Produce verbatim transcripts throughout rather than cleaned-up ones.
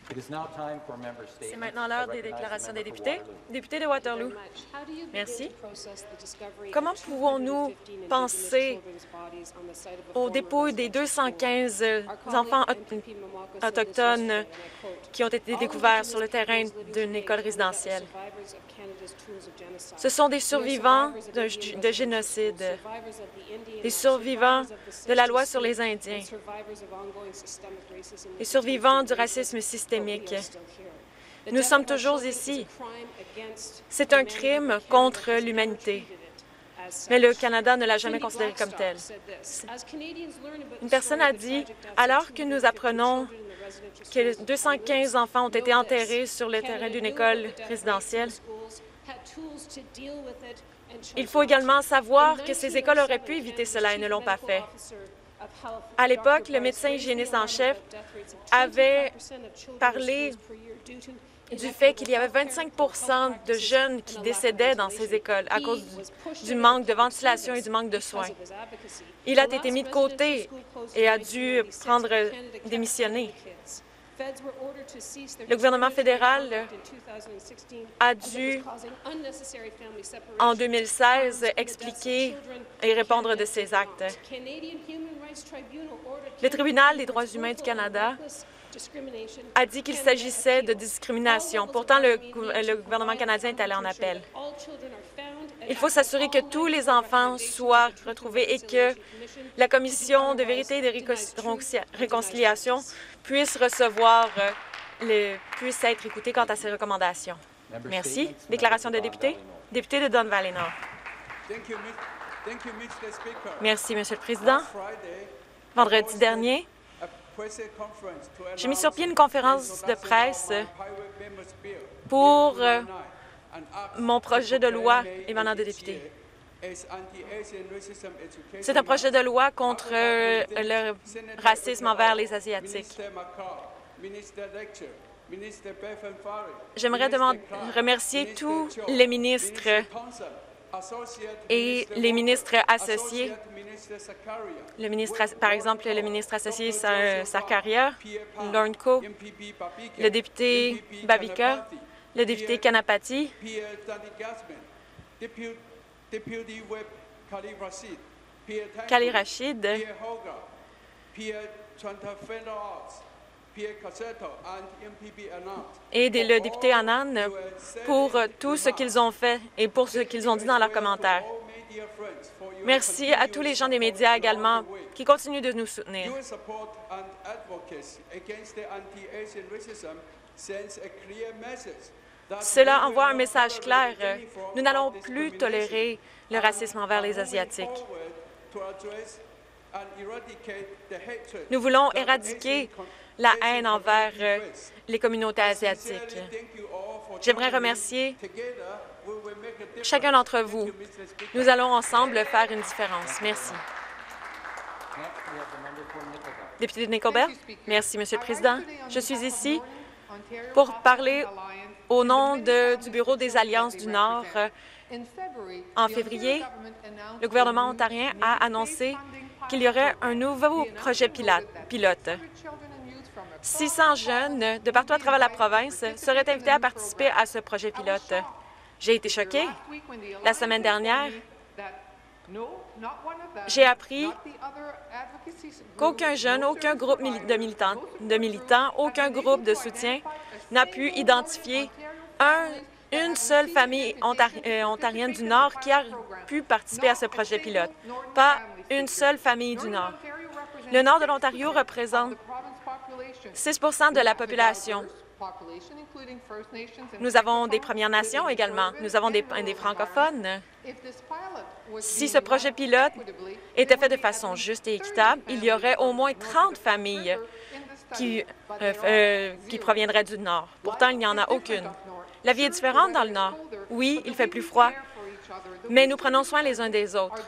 C'est maintenant l'heure des déclarations des députés. Député de Waterloo. Merci. Comment pouvons-nous penser aux dépouilles des deux cent quinze enfants autochtones qui ont été découverts sur le terrain d'une école résidentielle? Ce sont des survivants de, de génocide, des survivants de la loi sur les Indiens, des survivants du racisme systémique. Nous sommes toujours ici. C'est un crime contre l'humanité, mais le Canada ne l'a jamais considéré comme tel. Une personne a dit, alors que nous apprenons que deux cent quinze enfants ont été enterrés sur le terrain d'une école résidentielle, il faut également savoir que ces écoles auraient pu éviter cela et ne l'ont pas fait. À l'époque, le médecin hygiéniste en chef avait parlé du fait qu'il y avait vingt-cinq pour cent de jeunes qui décédaient dans ces écoles à cause du, du manque de ventilation et du manque de soins. Il a été mis de côté et a dû prendre démissionner. Le gouvernement fédéral a dû, en deux mille seize, expliquer et répondre de ces actes. Le Tribunal des droits humains du Canada a dit qu'il s'agissait de discrimination. Pourtant, le, le gouvernement canadien est allé en appel. Il faut s'assurer que tous les enfants soient retrouvés et que la Commission de vérité et de réconciliation puisse recevoir, le, puisse être écoutée quant à ces recommandations. Merci. Déclaration de député. Député de Don Valley Nord. Merci, Monsieur le Président. Vendredi dernier, j'ai mis sur pied une conférence de presse pour euh, mon projet de loi émanant des députés. C'est un projet de loi contre euh, le racisme envers les Asiatiques. J'aimerais remercier tous les ministres et les ministres associés, le ministre, par exemple, le ministre associé Sarkaria, Lorne-Co, le député Babika, le député Kanapati, Kali Rashid, et le député Anand pour tout ce qu'ils ont fait et pour ce qu'ils ont dit dans leurs commentaires. Merci à tous les gens des médias également qui continuent de nous soutenir. Cela envoie un message clair. Nous n'allons plus tolérer le racisme envers les Asiatiques. Nous voulons éradiquer la haine envers euh, les communautés asiatiques. J'aimerais remercier chacun d'entre vous. Nous allons ensemble faire une différence. Merci. Député de Nickelbelt. Merci, Monsieur le Président. Je suis ici pour parler au nom de, du Bureau des Alliances du Nord. En février, le gouvernement ontarien a annoncé qu'il y aurait un nouveau projet pilote. six cents jeunes de partout à travers la province seraient invités à participer à ce projet pilote. J'ai été choquée. La semaine dernière, j'ai appris qu'aucun jeune, aucun groupe de militants, de militants, aucun groupe de soutien n'a pu identifier un, une seule famille ontari euh, ontarienne du Nord qui a pu participer à ce projet pilote. Pas une seule famille du Nord. Le Nord de l'Ontario représente six pour cent de la population. Nous avons des Premières Nations également. Nous avons des, des francophones. Si ce projet pilote était fait de façon juste et équitable, il y aurait au moins trente familles qui, euh, euh, qui proviendraient du Nord. Pourtant, il n'y en a aucune. La vie est différente dans le Nord. Oui, il fait plus froid, mais nous prenons soin les uns des autres.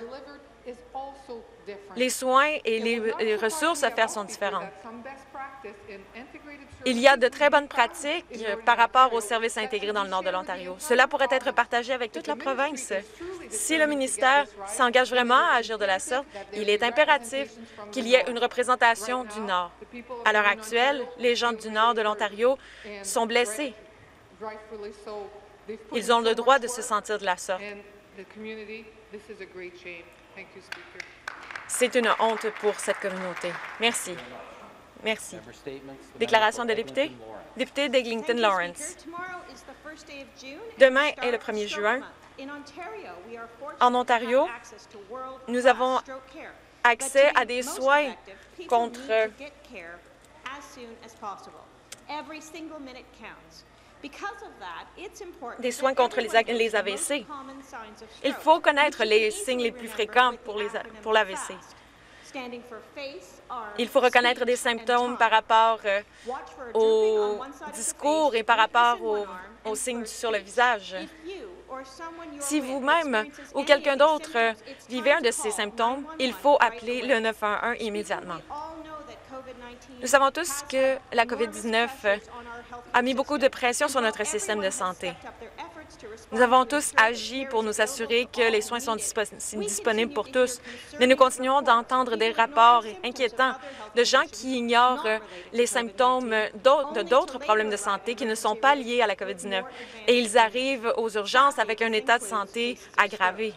Les soins et les, les ressources à faire sont différentes. Il y a de très bonnes pratiques par rapport aux services intégrés dans le nord de l'Ontario. Cela pourrait être partagé avec toute la province. Si le ministère s'engage vraiment à agir de la sorte, il est impératif qu'il y ait une représentation du Nord. À l'heure actuelle, les gens du nord de l'Ontario sont blessés. Ils ont le droit de se sentir de la sorte. C'est une honte pour cette communauté. Merci. Merci. Déclaration de député. Député d'Eglinton Lawrence. Demain est le premier juin. En Ontario, nous avons accès à des soins contre des soins contre les, les A V C. Il faut connaître les signes les plus fréquents pour, les, pour l'A V C. Il faut reconnaître des symptômes par rapport euh, au discours et par rapport aux, aux signes sur le visage. Si vous-même ou quelqu'un d'autre euh, vivait un de ces symptômes, il faut appeler le neuf un un immédiatement. Nous savons tous que la COVID dix-neuf euh, a mis beaucoup de pression sur notre système de santé. Nous avons tous agi pour nous assurer que les soins sont dispo disponibles pour tous, mais nous continuons d'entendre des rapports inquiétants de gens qui ignorent les symptômes de d'autres problèmes de santé qui ne sont pas liés à la COVID dix-neuf, et ils arrivent aux urgences avec un état de santé aggravé.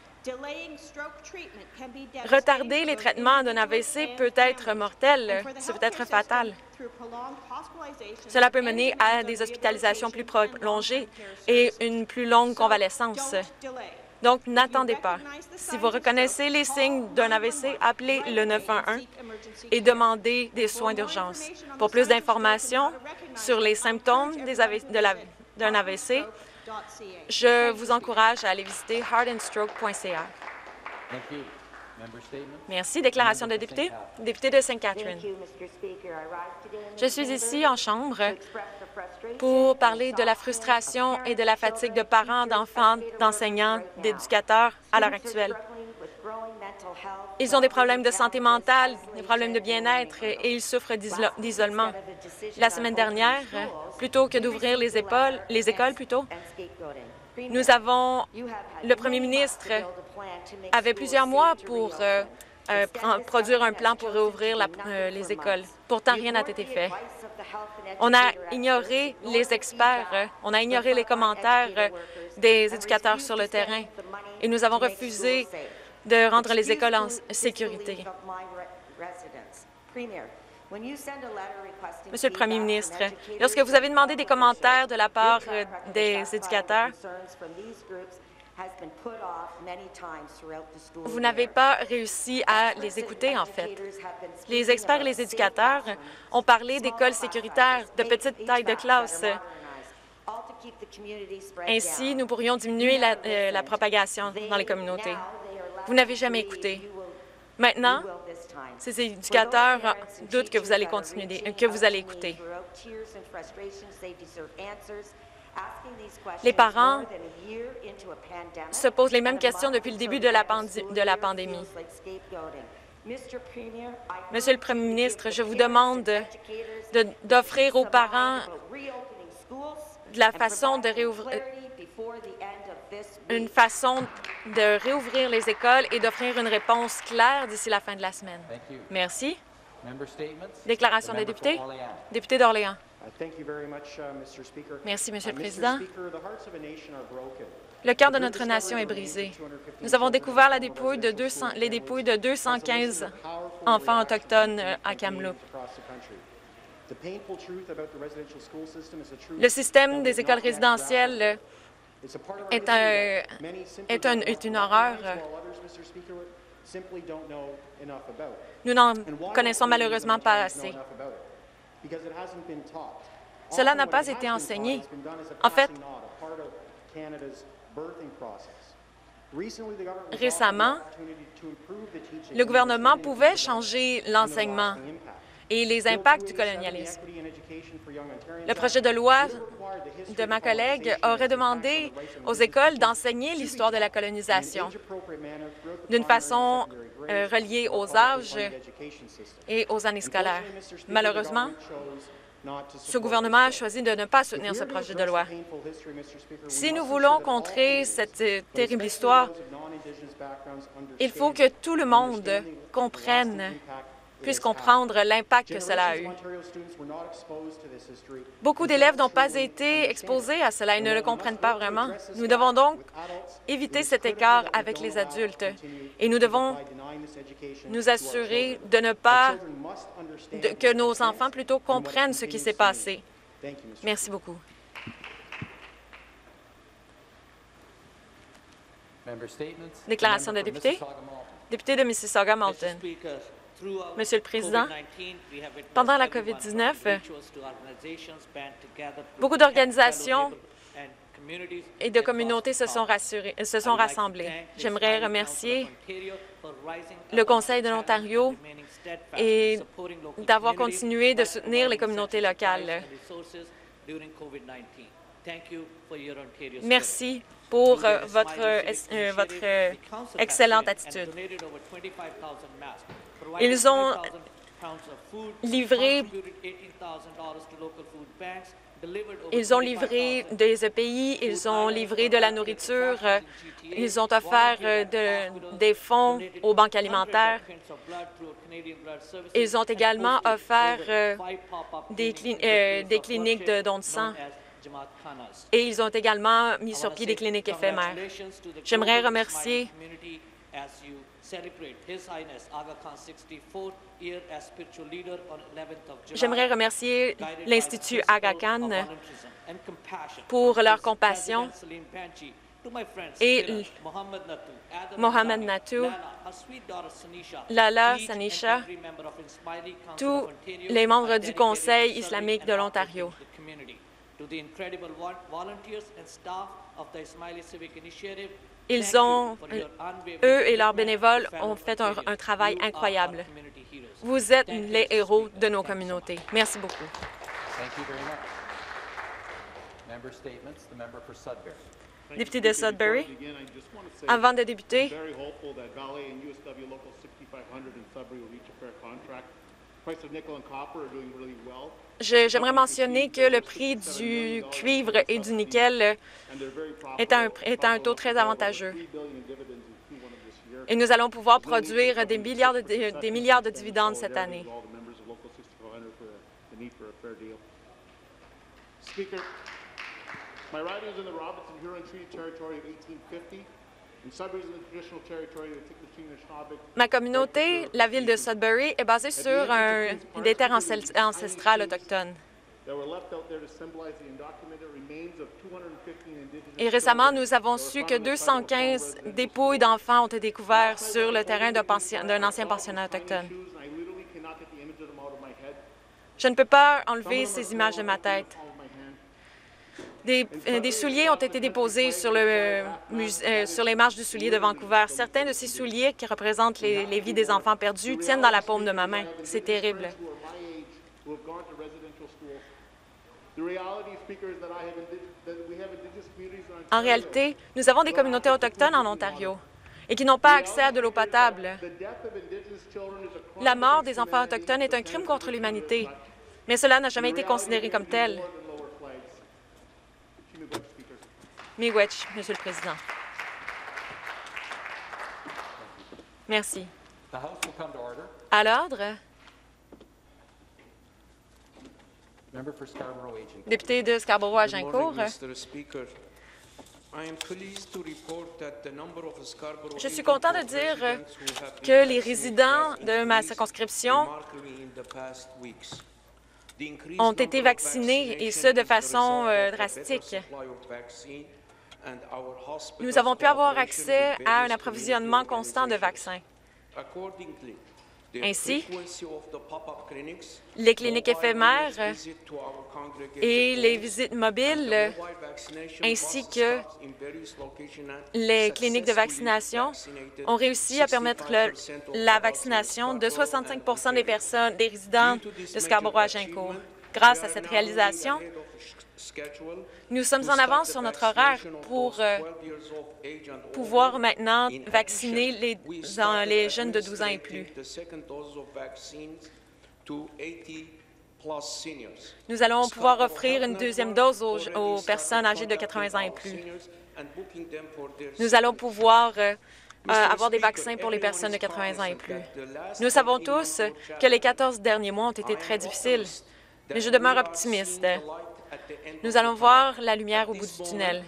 Retarder les traitements d'un A V C peut être mortel, ça peut être fatal. Cela peut mener à des hospitalisations plus prolongées et une plus longue convalescence. Donc, n'attendez pas. Si vous reconnaissez les signes d'un A V C, appelez le neuf un un et demandez des soins d'urgence. Pour plus d'informations sur les symptômes d'un A V C, je vous encourage à aller visiter heart and stroke point c a. Merci. Déclaration de député. Député de Sainte Catherine. Je suis ici en Chambre pour parler de la frustration et de la fatigue de parents, d'enfants, d'enseignants, d'éducateurs à l'heure actuelle. Ils ont des problèmes de santé mentale, des problèmes de bien-être et ils souffrent d'isolement. La semaine dernière, plutôt que d'ouvrir les écoles, les écoles plutôt, nous avons, le premier ministre avait plusieurs mois pour euh, euh, produire un plan pour réouvrir la, euh, les écoles. Pourtant, rien n'a été fait. On a ignoré les experts, euh, on a ignoré les commentaires euh, des éducateurs sur le terrain et nous avons refusé de rendre les écoles en sécurité. Monsieur le Premier ministre, lorsque vous avez demandé des commentaires de la part euh, des éducateurs, vous n'avez pas réussi à les écouter, en fait. Les experts et les éducateurs ont parlé d'écoles sécuritaires, de petites tailles de classe. Ainsi, nous pourrions diminuer la, euh, la propagation dans les communautés. Vous n'avez jamais écouté. Maintenant, ces éducateurs doutent que vous allez continuer, que vous allez écouter. Les parents se posent les mêmes questions depuis le début de la, de la pandémie. Monsieur le Premier ministre, je vous demande d'offrir aux parents de la façon de réouvrir, une façon de réouvrir les écoles et d'offrir une réponse claire d'ici la fin de la semaine. Merci. Déclaration des députés. Député d'Orléans. Merci, Monsieur le Président. Le cœur de notre nation est brisé. Nous avons découvert la dépouille de deux cents, les dépouilles de deux cent quinze enfants autochtones à Kamloops. Le système des écoles résidentielles est, un, est, un, est une horreur. Nous n'en connaissons malheureusement pas assez. Cela n'a pas été enseigné. En fait, récemment, le gouvernement pouvait changer l'enseignement et les impacts du colonialisme. Le projet de loi de ma collègue aurait demandé aux écoles d'enseigner l'histoire de la colonisation d'une façon euh, reliée aux âges et aux années scolaires. Malheureusement, ce gouvernement a choisi de ne pas soutenir ce projet de loi. Si nous voulons contrer cette euh, terrible histoire, il faut que tout le monde comprenne, puisse comprendre l'impact que cela a eu. Beaucoup d'élèves n'ont pas été exposés à cela et ne le comprennent pas vraiment. Nous devons donc éviter cet écart avec les adultes et nous devons nous assurer de ne pas, de, que nos enfants plutôt comprennent ce qui s'est passé. Merci beaucoup. Déclaration de député. Député de Mississauga-Malton. Monsieur le Président, pendant la COVID dix-neuf, beaucoup d'organisations et de communautés se sont, rassurées, se sont rassemblées. J'aimerais remercier le Conseil de l'Ontario et d'avoir continué de soutenir les communautés locales. Merci pour euh, votre, euh, votre euh, excellente attitude. Ils ont livré, ils ont livré des E P I, ils ont livré de la nourriture, ils ont offert de, des fonds aux banques alimentaires. Ils ont également offert euh, des, cli euh, des cliniques de dons de sang. Et ils ont également mis sur pied des cliniques éphémères. J'aimerais remercier J'aimerais remercier l'Institut Aga Khan pour leur compassion et Mohamed Natou, Lala Sanisha, tous les membres du Conseil islamique de l'Ontario. Ils ont, eux et leurs bénévoles ont fait un, un travail incroyable. Vous êtes les héros de nos communautés. Merci beaucoup. Député de Sudbury, avant de débuter, j'aimerais mentionner que le prix du cuivre et du nickel est à un, est à un taux très avantageux. Et nous allons pouvoir produire des milliards de, des milliards de dividendes cette année. Ma communauté, la ville de Sudbury, est basée sur un, des terres ancestrales autochtones. Et récemment, nous avons su que deux cent quinze dépouilles d'enfants ont été découverts sur le terrain d'un ancien pensionnat autochtone. Je ne peux pas enlever ces images de ma tête. Des, euh, des souliers ont été déposés sur, le, euh, euh, sur les marches du soulier de Vancouver. Certains de ces souliers qui représentent les, les vies des enfants perdus tiennent dans la paume de ma main. C'est terrible. En réalité, nous avons des communautés autochtones en Ontario et qui n'ont pas accès à de l'eau potable. La mort des enfants autochtones est un crime contre l'humanité, mais cela n'a jamais été considéré comme tel. Miigwech, Monsieur le Président. Merci. À l'ordre. Député de Scarborough-Agincourt. Je suis content de dire que les résidents de ma circonscription ont été vaccinés, et ce, de façon euh, drastique. Nous avons pu avoir accès à un approvisionnement constant de vaccins. Ainsi, les cliniques éphémères et les visites mobiles, ainsi que les cliniques de vaccination, ont réussi à permettre le, la vaccination de soixante-cinq pour cent des personnes, des résidents de Scarborough-Agincourt. Grâce à cette réalisation, nous sommes en avance sur notre horaire pour euh, pouvoir maintenant vacciner les, dans les jeunes de douze ans et plus. Nous allons pouvoir offrir une deuxième dose aux, aux personnes âgées de quatre-vingts ans et plus. Nous allons pouvoir euh, euh, avoir des vaccins pour les personnes de quatre-vingts ans et plus. Nous savons tous que les quatorze derniers mois ont été très difficiles, mais je demeure optimiste. Nous allons voir la lumière au bout du tunnel.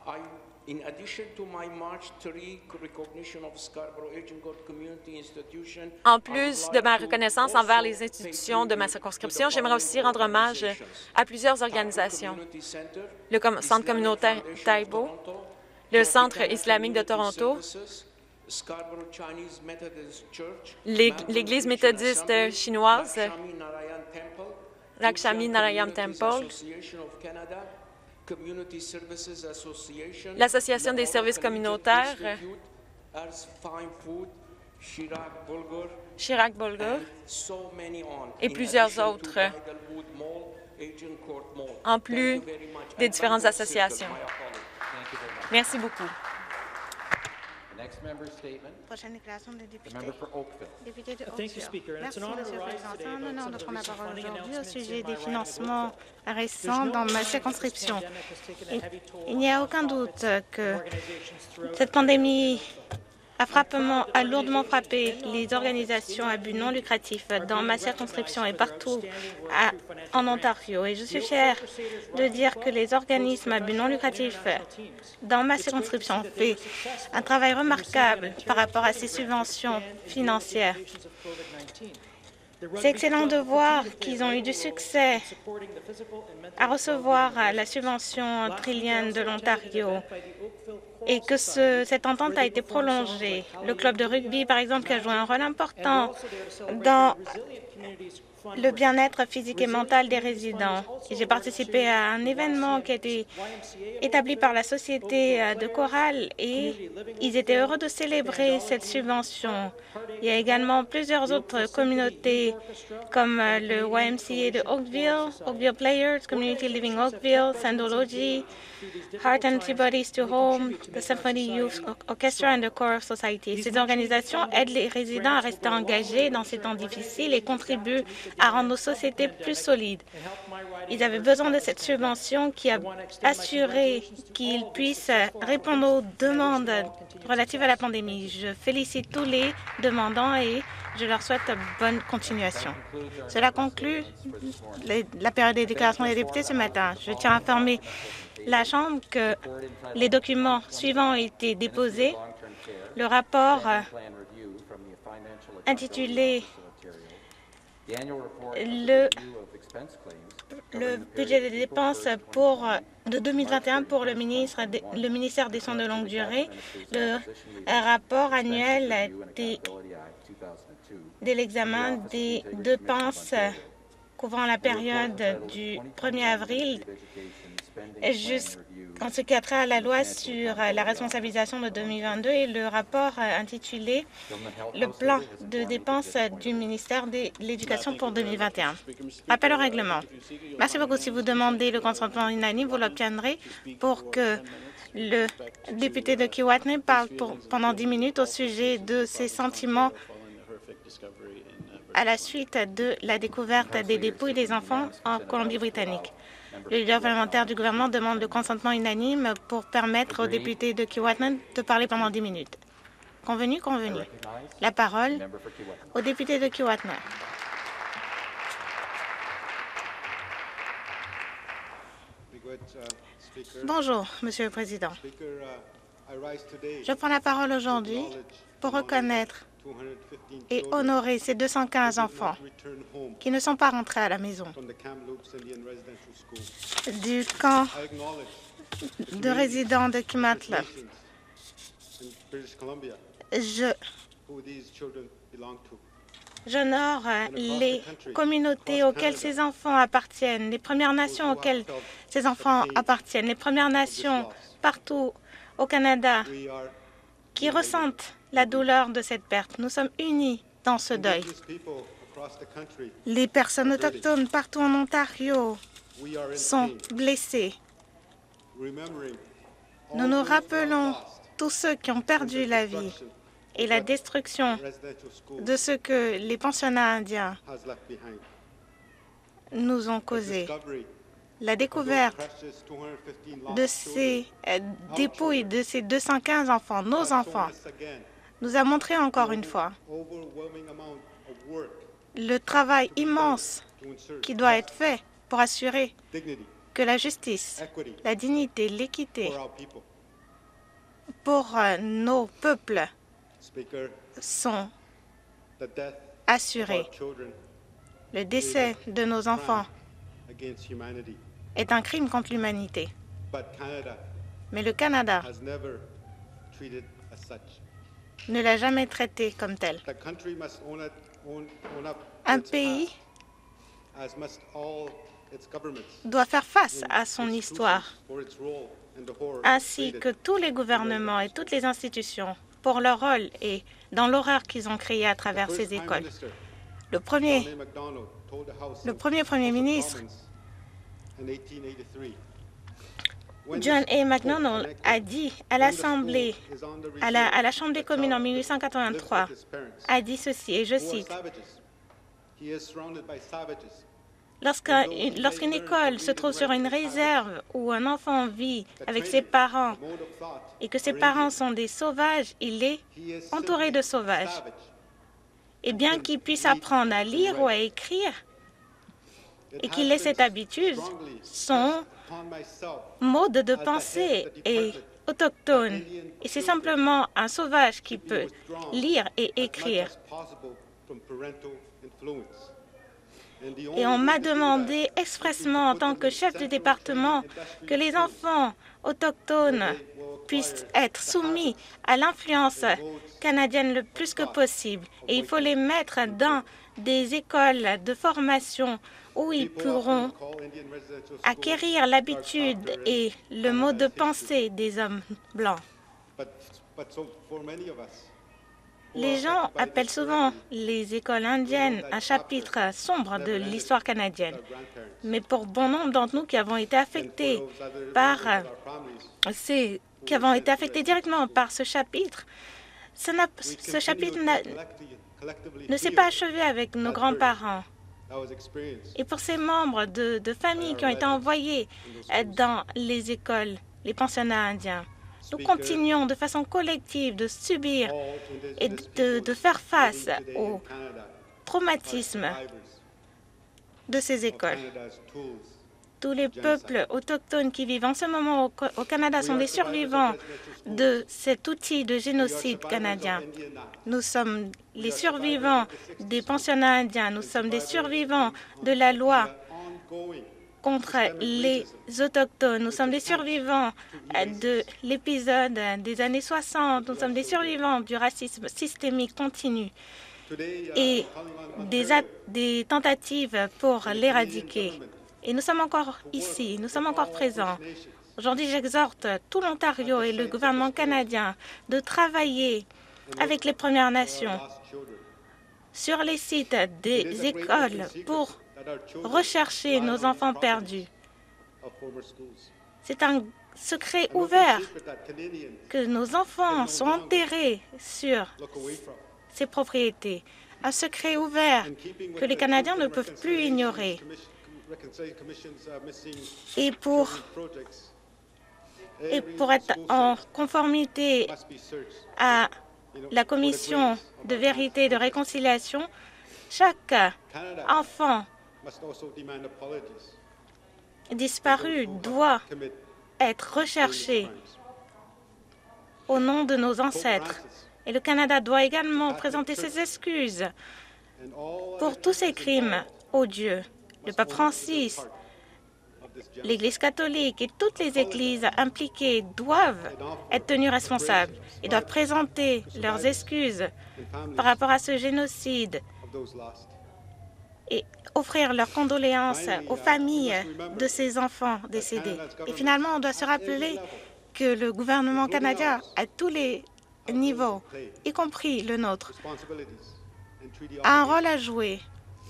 En plus de ma reconnaissance envers les institutions de ma circonscription, j'aimerais aussi rendre hommage à plusieurs organisations. Le com Centre communautaire Taibo, le Centre islamique de Toronto, l'Église méthodiste chinoise, Lakshmi Narayam Temple, l'Association des services communautaires, Chirac Bulgur et plusieurs autres, en plus des différentes associations. Merci beaucoup. Prochaine déclaration des députés. Député de Oakville. Merci, Monsieur le Président. C'est un honneur de prendre la parole aujourd'hui au sujet des financements récents dans ma circonscription. Il, il n'y a aucun doute que cette pandémie a, frappement, a lourdement frappé les organisations à but non lucratif dans ma circonscription et partout à, en Ontario. Et je suis fière de dire que les organismes à but non lucratif dans ma circonscription ont fait un travail remarquable par rapport à ces subventions financières. C'est excellent de voir qu'ils ont eu du succès à recevoir la subvention trillienne de l'Ontario et que ce, cette entente a été prolongée. Le club de rugby, par exemple, qui a joué un rôle important dans le bien-être physique et mental des résidents. J'ai participé à un événement qui a été établi par la Société de chorale et ils étaient heureux de célébrer cette subvention. Il y a également plusieurs autres communautés comme le Y M C A de Oakville, Oakville Players, Community Living Oakville, Sandology, Heart Antibodies to Home, the Symphony Youth Orchestra and the Choral Society. Ces organisations aident les résidents à rester engagés dans ces temps difficiles et contribuent à rendre nos sociétés plus solides. Ils avaient besoin de cette subvention qui a assuré qu'ils puissent répondre aux demandes relatives à la pandémie. Je félicite tous les demandants et je leur souhaite bonne continuation. Cela conclut les, la période des déclarations des députés ce matin. Je tiens à informer la Chambre que les documents suivants ont été déposés. Le rapport intitulé le, le budget des dépenses pour, de deux mille vingt et un pour le, ministre de, le ministère des Soins de longue durée, le rapport annuel des, de l'examen des dépenses couvrant la période du premier avril jusqu'en ce qui a trait à la loi sur la responsabilisation de deux mille vingt-deux et le rapport intitulé « Le plan de dépenses du ministère de l'Éducation pour deux mille vingt et un ». Rappel au règlement. Merci beaucoup. Si vous demandez le consentement unanime, vous l'obtiendrez pour que le député de Keewatin parle pour, pendant dix minutes au sujet de ses sentiments à la suite de la découverte des dépouilles des enfants en Colombie-Britannique. Le leader parlementaire du gouvernement demande le consentement unanime pour permettre aux députés de Keewatin de parler pendant dix minutes. Convenu, convenu. La parole au député de Keewatin. Bonjour, Monsieur le Président. Je prends la parole aujourd'hui pour reconnaître et honorer ces deux cent quinze enfants qui ne sont pas rentrés à la maison du camp de résidents de Kimatla. Je J'honore les communautés auxquelles ces enfants appartiennent, les Premières Nations auxquelles ces enfants appartiennent, les Premières Nations partout au Canada qui ressentent la douleur de cette perte. Nous sommes unis dans ce deuil. Les personnes autochtones partout en Ontario sont blessées. Nous nous rappelons tous ceux qui ont perdu la vie et la destruction de ce que les pensionnats indiens nous ont causé. La découverte de ces euh, dépouilles de ces deux cent quinze enfants, nos enfants, nous a montré encore une fois le travail immense qui doit être fait pour assurer que la justice, la dignité, l'équité pour euh, nos peuples sont assurés. Le décès de nos enfants est un crime contre l'humanité. Mais le Canada ne l'a jamais traité comme tel. Un pays doit faire face à son histoire, ainsi que tous les gouvernements et toutes les institutions pour leur rôle et dans l'horreur qu'ils ont créée à travers ces écoles. Le premier, le premier Premier ministre, John A. McDonnell, a dit à l'Assemblée, à la, à la Chambre des communes en mille huit cent quatre-vingt-trois, a dit ceci, et je cite, Lorsqu'une lorsqu'une école se trouve sur une réserve où un enfant vit avec ses parents et que ses parents sont des sauvages, il est entouré de sauvages. Et bien qu'il puisse apprendre à lire ou à écrire et qu'il ait cette habitude, son mode de pensée est autochtone. Et c'est simplement un sauvage qui peut lire et écrire. Et on m'a demandé expressément en tant que chef du département que les enfants autochtones puissent être soumis à l'influence canadienne le plus que possible. Et il faut les mettre dans des écoles de formation où ils pourront acquérir l'habitude et le mode de pensée des hommes blancs. Les gens appellent souvent les écoles indiennes un chapitre sombre de l'histoire canadienne. Mais pour bon nombre d'entre nous qui avons été affectés par ces, qui avons été affectés directement par ce chapitre, ce, ce chapitre ne s'est pas achevé avec nos grands-parents. Et pour ces membres de, de familles qui ont été envoyés dans les écoles, les pensionnats indiens, nous continuons de façon collective de subir et de, de faire face au traumatisme de ces écoles. Tous les peuples autochtones qui vivent en ce moment au, au Canada sont des survivants de cet outil de génocide canadien. Nous sommes les survivants des pensionnats indiens, nous sommes des survivants de la loi contre les Autochtones. Nous sommes des survivants de l'épisode des années soixante. Nous sommes des survivants du racisme systémique continu et des, des tentatives pour l'éradiquer. Et nous sommes encore ici, nous sommes encore présents. Aujourd'hui, j'exhorte tout l'Ontario et le gouvernement canadien de travailler avec les Premières Nations sur les sites des écoles pour rechercher nos enfants perdus. C'est un secret ouvert que nos enfants sont enterrés sur ces propriétés. Un secret ouvert que les Canadiens ne peuvent plus ignorer. Et pour, et pour être en conformité à la Commission de vérité et de réconciliation, chaque enfant disparu doit être recherché au nom de nos ancêtres. Et le Canada doit également présenter ses excuses pour tous ces crimes odieux. Le pape Francis, l'Église catholique et toutes les églises impliquées doivent être tenues responsables et doivent présenter leurs excuses par rapport à ce génocide et offrir leurs condoléances aux familles de ces enfants décédés. Et finalement, on doit se rappeler que le gouvernement canadien, à tous les niveaux, y compris le nôtre, a un rôle à jouer,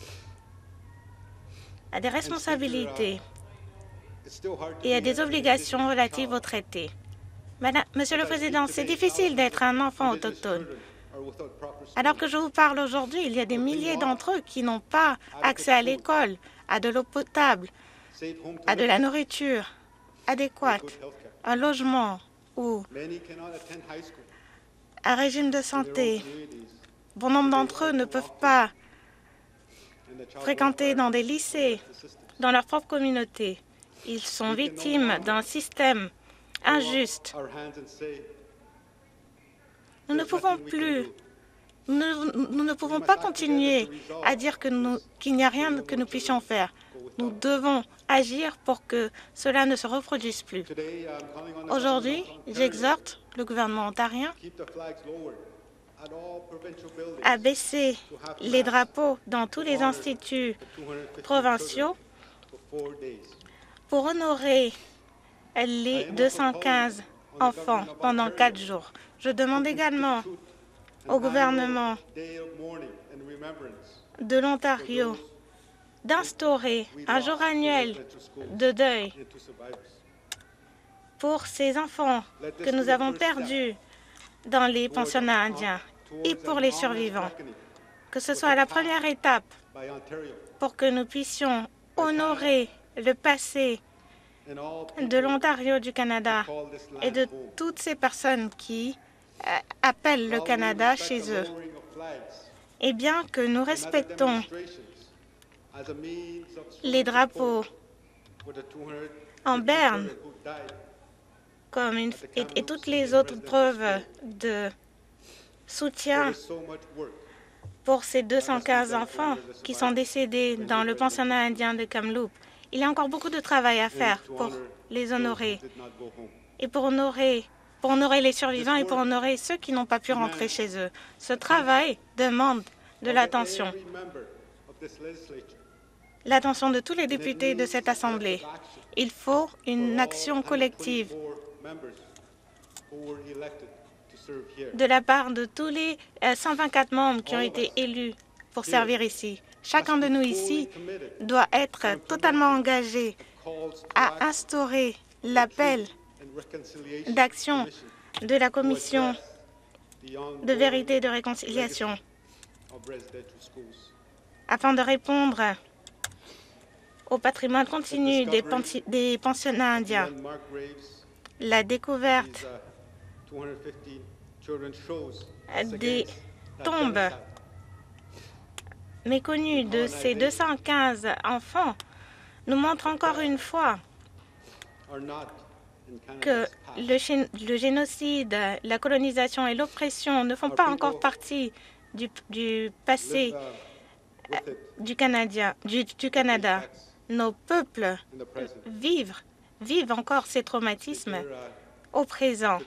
a des responsabilités et a des obligations relatives au traité. Madame, Monsieur le Président, c'est difficile d'être un enfant autochtone Alors que je vous parle aujourd'hui, il y a des milliers d'entre eux qui n'ont pas accès à l'école, à de l'eau potable, à de la nourriture adéquate, un logement ou un régime de santé. Bon nombre d'entre eux ne peuvent pas fréquenter dans des lycées, dans leur propre communauté. Ils sont victimes d'un système injuste. Nous ne pouvons plus, nous, nous ne pouvons pas continuer à dire que nous, qu'il n'y a rien que nous puissions faire. Nous devons agir pour que cela ne se reproduise plus. Aujourd'hui, j'exhorte le gouvernement ontarien à baisser les drapeaux dans tous les instituts provinciaux pour honorer les deux cent quinze enfants pendant quatre jours. Je demande également au gouvernement de l'Ontario d'instaurer un jour annuel de deuil pour ces enfants que nous avons perdus dans les pensionnats indiens et pour les survivants. Que ce soit la première étape pour que nous puissions honorer le passé de l'Ontario, du Canada et de toutes ces personnes qui euh, appellent le Canada chez eux. Et bien que nous respectons les drapeaux en berne comme une, et, et toutes les autres preuves de soutien pour ces deux cent quinze enfants qui sont décédés dans le pensionnat indien de Kamloops, il y a encore beaucoup de travail à faire pour les honorer et pour honorer, pour honorer les survivants et pour honorer ceux qui n'ont pas pu rentrer chez eux. Ce travail demande de l'attention, l'attention de tous les députés de cette Assemblée. Il faut une action collective de la part de tous les cent vingt-quatre membres qui ont été élus pour servir ici. Chacun de nous ici doit être totalement engagé à instaurer l'appel d'action de la Commission de vérité et de réconciliation afin de répondre au patrimoine continu des, pensi des pensionnats indiens. La découverte des tombes méconnues de ces deux cent quinze enfants nous montre encore une fois que le, le génocide, la colonisation et l'oppression ne font pas encore partie du, du passé euh, du, Canadien, du, du Canada. Nos peuples vivent, vivent encore ces traumatismes au présent.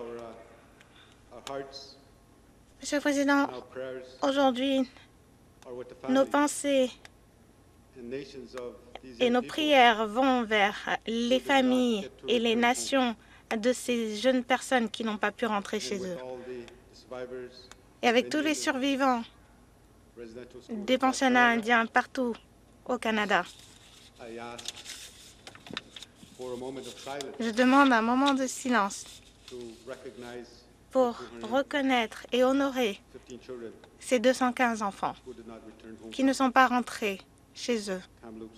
Monsieur le Président, aujourd'hui, nos pensées et nos prières vont vers les familles et les nations de ces jeunes personnes qui n'ont pas pu rentrer chez eux. Et avec tous les survivants des pensionnats indiens partout au Canada, je demande un moment de silence pour reconnaître et honorer ces deux cent quinze enfants qui ne sont pas rentrés chez eux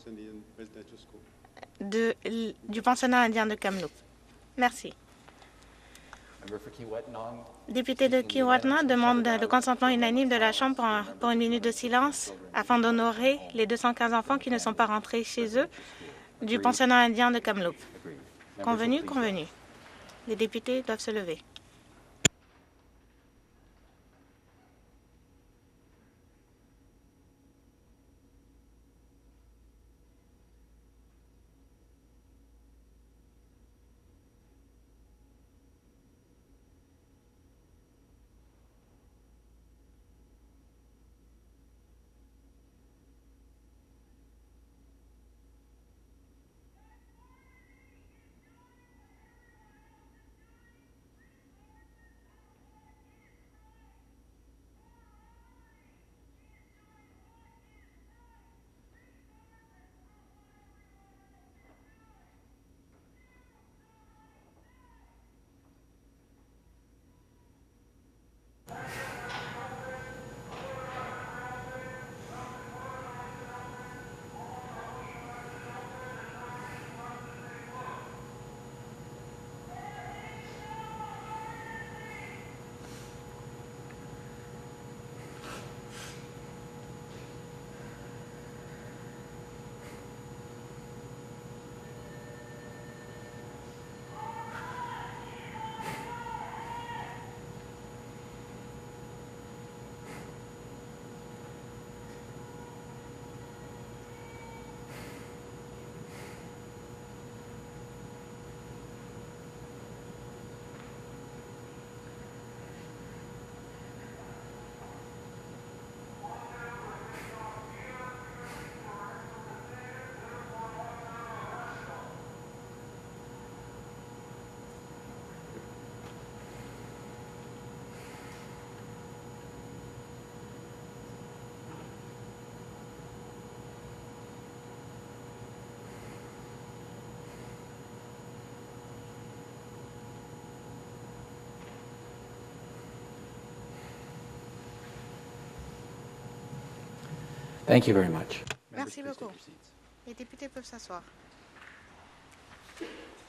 de, du pensionnat indien de Kamloops. Merci. Député de Kiiwetinoong demande le consentement unanime de la Chambre pour, un, pour une minute de silence afin d'honorer les deux cent quinze enfants qui ne sont pas rentrés chez eux du pensionnat indien de Kamloops. Convenu, convenu. Les députés doivent se lever. Thank you very much. Merci beaucoup. Les députés peuvent s'asseoir.